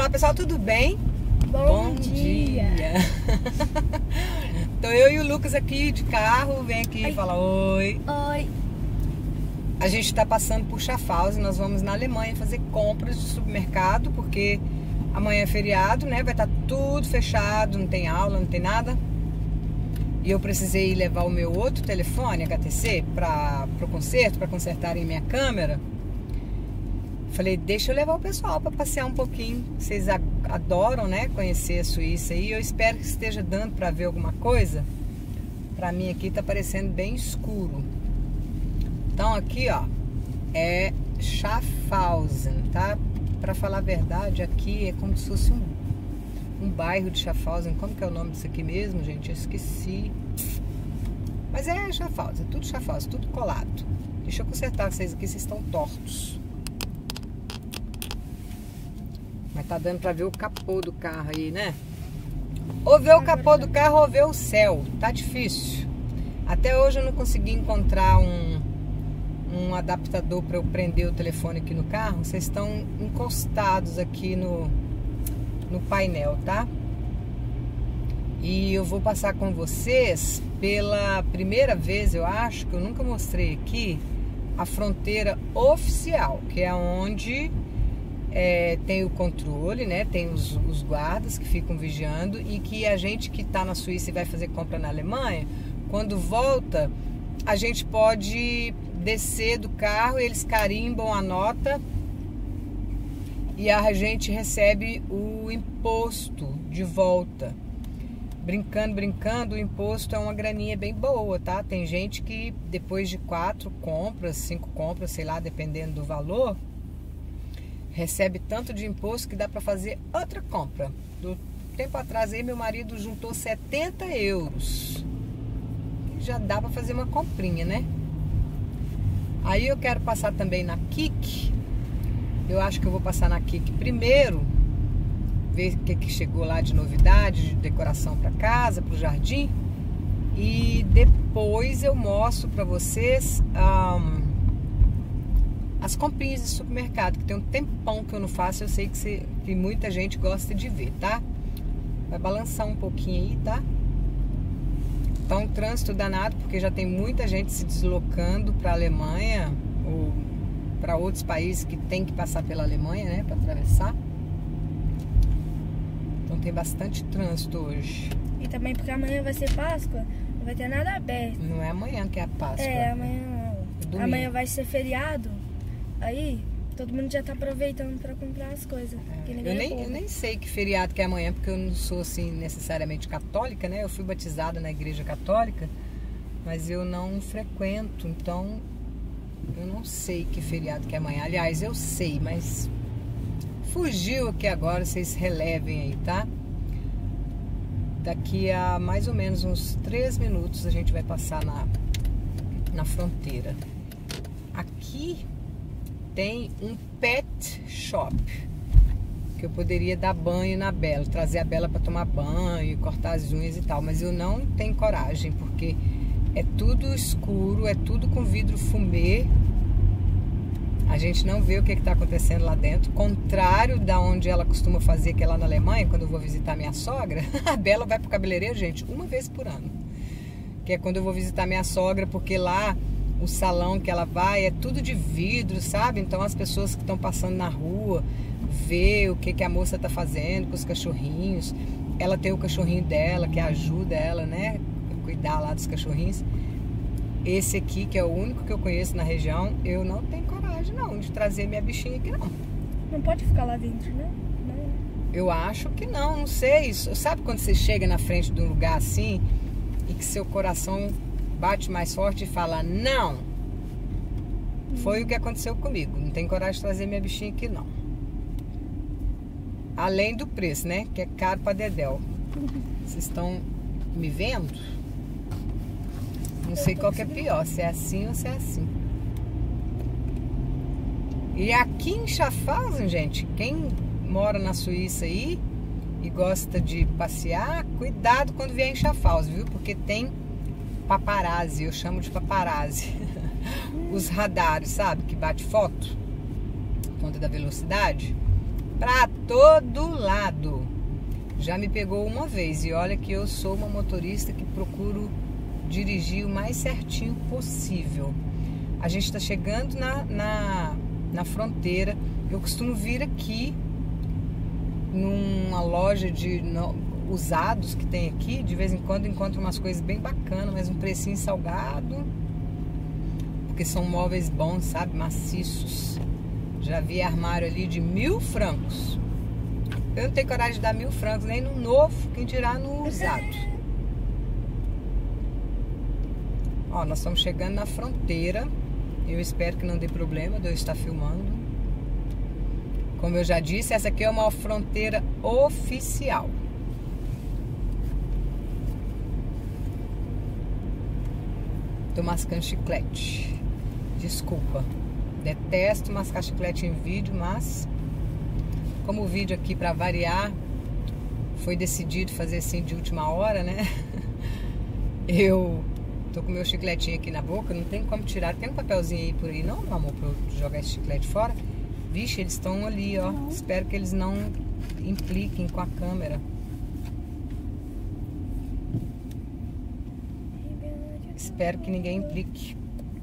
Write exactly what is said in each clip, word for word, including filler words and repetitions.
Olá pessoal, tudo bem? Bom, Bom dia! dia. Então eu e o Lucas aqui de carro, vem aqui e fala oi. Oi. A gente está passando por Schaffhausen, nós vamos na Alemanha fazer compras de supermercado, porque amanhã é feriado, né? Vai estar tudo fechado, não tem aula, não tem nada. E eu precisei levar o meu outro telefone, H T C, para o conserto, para consertarem minha câmera. Falei, deixa eu levar o pessoal para passear um pouquinho. Vocês adoram, né, conhecer a Suíça aí. Eu espero que esteja dando para ver alguma coisa. Para mim aqui tá parecendo bem escuro. Então aqui, ó, é Schaffhausen, tá? Para falar a verdade, aqui é como se fosse um, um bairro de Schaffhausen. Como que é o nome disso aqui mesmo, gente? Eu esqueci. Mas é Schaffhausen, tudo Schaffhausen, tudo colado. Deixa eu consertar vocês aqui, vocês estão tortos. Mas tá dando pra ver o capô do carro aí, né? Ou ver o capô do carro ou ver o céu. Tá difícil. Até hoje eu não consegui encontrar um, um adaptador para eu prender o telefone aqui no carro. Vocês estão encostados aqui no, no painel, tá? E eu vou passar com vocês pela primeira vez, eu acho, que eu nunca mostrei aqui, a fronteira oficial, que é onde... É, tem o controle, né? Tem os, os guardas que ficam vigiando, e que a gente que está na Suíça e vai fazer compra na Alemanha, quando volta, a gente pode descer do carro, eles carimbam a nota e a gente recebe o imposto de volta. Brincando, brincando, o imposto é uma graninha bem boa, tá? Tem gente que depois de quatro compras, cinco compras, sei lá, dependendo do valor, recebe tanto de imposto que dá para fazer outra compra. Do tempo atrás aí meu marido juntou setenta euros. Já dá para fazer uma comprinha, né? Aí eu quero passar também na Kik. Eu acho que eu vou passar na Kik primeiro, ver o que, que chegou lá de novidade, de decoração para casa, para o jardim. E depois eu mostro para vocês... Um, as comprinhas de supermercado, que tem um tempão que eu não faço. Eu sei que, você, que muita gente gosta de ver, tá? Vai balançar um pouquinho aí, tá? Tá um trânsito danado, porque já tem muita gente se deslocando para a Alemanha ou para outros países que tem que passar pela Alemanha, né, para atravessar. Então tem bastante trânsito hoje. E também porque amanhã vai ser Páscoa, não vai ter nada aberto. Não é amanhã que é a Páscoa. É, amanhã não. Domingo. Amanhã vai ser feriado. Aí, todo mundo já tá aproveitando pra comprar as coisas. É, eu, nem, eu nem sei que feriado que é amanhã, porque eu não sou, assim, necessariamente católica, né? Eu fui batizada na igreja católica, mas eu não frequento, então eu não sei que feriado que é amanhã. Aliás, eu sei, mas fugiu aqui agora, vocês relevem aí, tá? Daqui a mais ou menos uns três minutos a gente vai passar na, na fronteira. Aqui... tem um pet shop que eu poderia dar banho na Bela, trazer a Bela para tomar banho, cortar as unhas e tal, mas eu não tenho coragem, porque é tudo escuro, é tudo com vidro fumê, a gente não vê o que está acontecendo lá dentro, contrário da onde ela costuma fazer, que é lá na Alemanha, quando eu vou visitar minha sogra. A Bela vai pro cabeleireiro, gente, uma vez por ano, que é quando eu vou visitar minha sogra, porque lá o salão que ela vai é tudo de vidro, sabe? Então as pessoas que estão passando na rua vê o que, que a moça tá fazendo com os cachorrinhos. Ela tem o cachorrinho dela, que ajuda ela, né? A cuidar lá dos cachorrinhos. Esse aqui, que é o único que eu conheço na região, eu não tenho coragem não de trazer minha bichinha aqui não. Não pode ficar lá dentro, né? Não. Eu acho que não, não sei. Sabe quando você chega na frente de um lugar assim e que seu coração bate mais forte e fala, não. Foi o que aconteceu comigo. Não tenho coragem de trazer minha bichinha aqui, não. Além do preço, né? Que é caro pra dedéu. Vocês estão me vendo? Não sei qual que é pior, se é assim ou se é assim. E aqui em Schaffhausen, gente, quem mora na Suíça aí e gosta de passear, cuidado quando vier em Schaffhausen, viu? Porque tem paparazzi, eu chamo de paparazzi. Os radares, sabe? Que bate foto, conta da velocidade. pra todo lado. Já me pegou uma vez e olha que eu sou uma motorista que procuro dirigir o mais certinho possível. A gente está chegando na, na, na fronteira. Eu costumo vir aqui numa loja de no, usados que tem aqui. De vez em quando encontro umas coisas bem bacanas, mas um precinho salgado, porque são móveis bons, sabe, maciços. Já vi armário ali de mil francos. Eu não tenho coragem de dar mil francos nem no novo, quem dirá no usado. Ó, nós estamos chegando na fronteira. Eu espero que não dê problema de eu estar filmando. Como eu já disse, essa aqui é uma fronteira oficial. Tô mascando chiclete. Desculpa. Detesto mascar chiclete em vídeo, mas como o vídeo aqui, para variar, foi decidido fazer assim de última hora, né? Eu tô com meu chicletinho aqui na boca, não tem como tirar. Tem um papelzinho aí por aí, não, meu amor, pra eu jogar esse chiclete fora? Vixe, eles estão ali, ó. Não. Espero que eles não impliquem com a câmera. Espero que ninguém implique.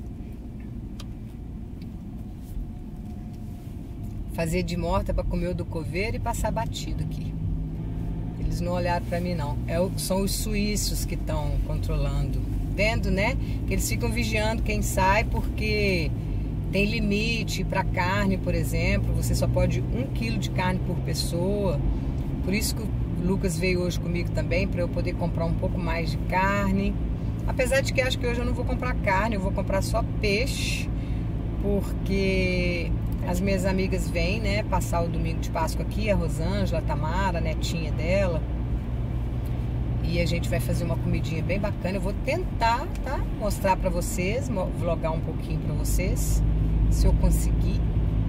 Fazer de morta para comer o do coveiro e passar batido aqui. Eles não olharam para mim, não. É o, são os suíços que estão controlando. Vendo, né? Que eles ficam vigiando quem sai, porque tem limite para carne, por exemplo. Você só pode um quilo de carne por pessoa. Por isso que o Lucas veio hoje comigo também, para eu poder comprar um pouco mais de carne. Apesar de que acho que hoje eu não vou comprar carne, eu vou comprar só peixe, porque as minhas amigas vêm, né, passar o domingo de Páscoa aqui, a Rosângela, a Tamara, a netinha dela. E a gente vai fazer uma comidinha bem bacana. Eu vou tentar, tá, mostrar pra vocês, vlogar um pouquinho pra vocês, se eu conseguir.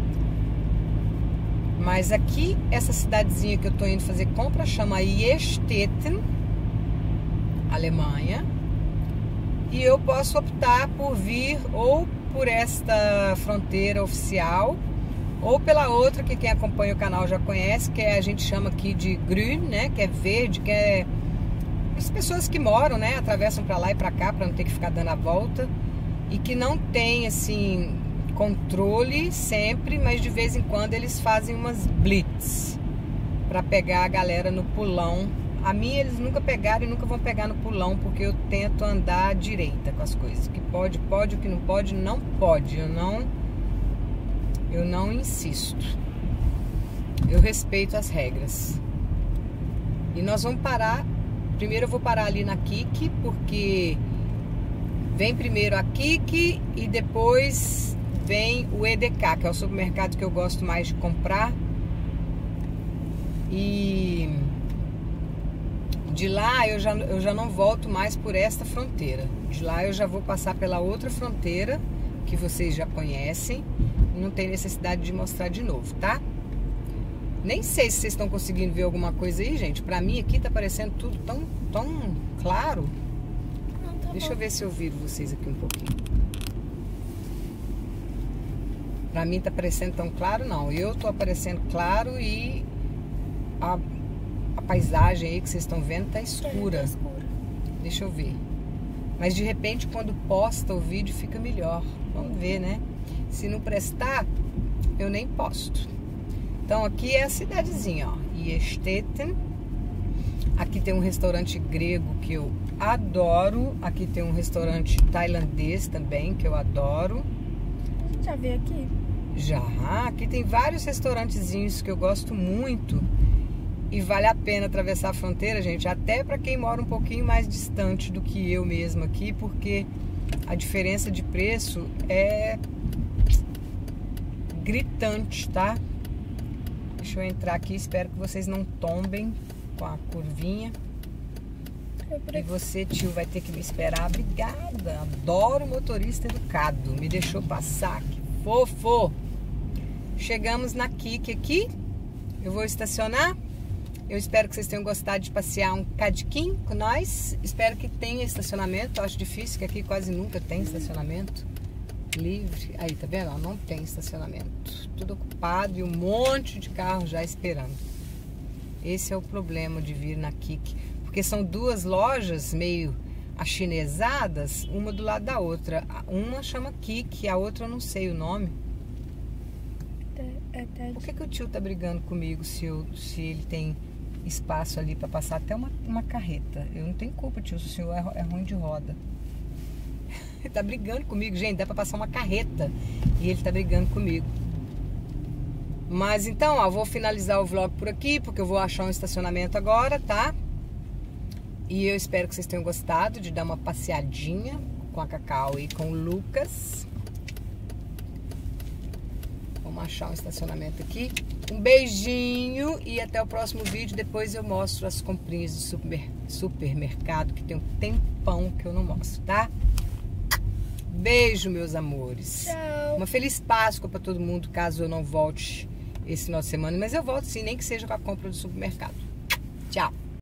Mas aqui, essa cidadezinha que eu tô indo fazer compra chama Eichstätten, Alemanha. E eu posso optar por vir ou por esta fronteira oficial, ou pela outra que quem acompanha o canal já conhece, que é, a gente chama aqui de Grün, né, que é verde, que é as pessoas que moram, né, atravessam para lá e para cá para não ter que ficar dando a volta, e que não tem assim controle sempre, mas de vez em quando eles fazem umas blitz para pegar a galera no pulão. A minha eles nunca pegaram e nunca vão pegar no pulão, porque eu tento andar à direita com as coisas. O que pode, pode, o que não pode, não pode. Eu não, eu não insisto. Eu respeito as regras. E nós vamos parar. Primeiro eu vou parar ali na Kik, porque vem primeiro a Kik e depois vem o E D K, que é o supermercado que eu gosto mais de comprar. E de lá eu já, eu já não volto mais por esta fronteira. De lá eu já vou passar pela outra fronteira, que vocês já conhecem. Não tem necessidade de mostrar de novo, tá? Nem sei se vocês estão conseguindo ver alguma coisa aí, gente. Pra mim aqui tá parecendo tudo tão, tão claro. Não, tá Deixa bom. eu ver se eu viro vocês aqui um pouquinho. Pra mim tá parecendo tão claro, não. Eu tô aparecendo claro e a A paisagem aí que vocês estão vendo tá escura. Tá escura. Deixa eu ver. Mas de repente quando posta o vídeo fica melhor. Vamos ver, né? Se não prestar, eu nem posto. Então aqui é a cidadezinha, ó. Eichstätten. Aqui tem um restaurante grego que eu adoro. Aqui tem um restaurante tailandês também que eu adoro. Já veio aqui? Já. Aqui tem vários restaurantezinhos que eu gosto muito. E vale a pena atravessar a fronteira, gente, até para quem mora um pouquinho mais distante do que eu mesmo aqui, porque a diferença de preço é gritante, tá? Deixa eu entrar aqui, espero que vocês não tombem com a curvinha. E você, tio, vai ter que me esperar. Obrigada, adoro motorista educado. Me deixou passar, que fofo. Chegamos na Kik aqui. Eu vou estacionar. Eu espero que vocês tenham gostado de passear um cadiquinho com nós. Espero que tenha estacionamento. Eu acho difícil, que aqui quase nunca tem estacionamento. livre. Aí, tá vendo? Ó, não tem estacionamento. Tudo ocupado e um monte de carro já esperando. Esse é o problema de vir na Kik. Porque são duas lojas meio achinesadas, uma do lado da outra. Uma chama Kik, a outra eu não sei o nome. É, é, Por que, que o tio tá brigando comigo se, eu, se ele tem espaço ali para passar até uma, uma carreta? Eu não tenho culpa, tio, se o senhor é, é ruim de roda. Ele tá brigando comigo, gente, dá para passar uma carreta e ele tá brigando comigo. Mas então, ó, vou finalizar o vlog por aqui, porque eu vou achar um estacionamento agora, tá? E eu espero que vocês tenham gostado de dar uma passeadinha com a Cacau e com o Lucas. Vamos achar um estacionamento aqui. Um beijinho e até o próximo vídeo. Depois eu mostro as comprinhas do super, supermercado, que tem um tempão que eu não mostro, tá? Beijo, meus amores. Tchau. Uma feliz Páscoa para todo mundo, caso eu não volte esse final de semana. Mas eu volto sim, nem que seja com a compra do supermercado. Tchau.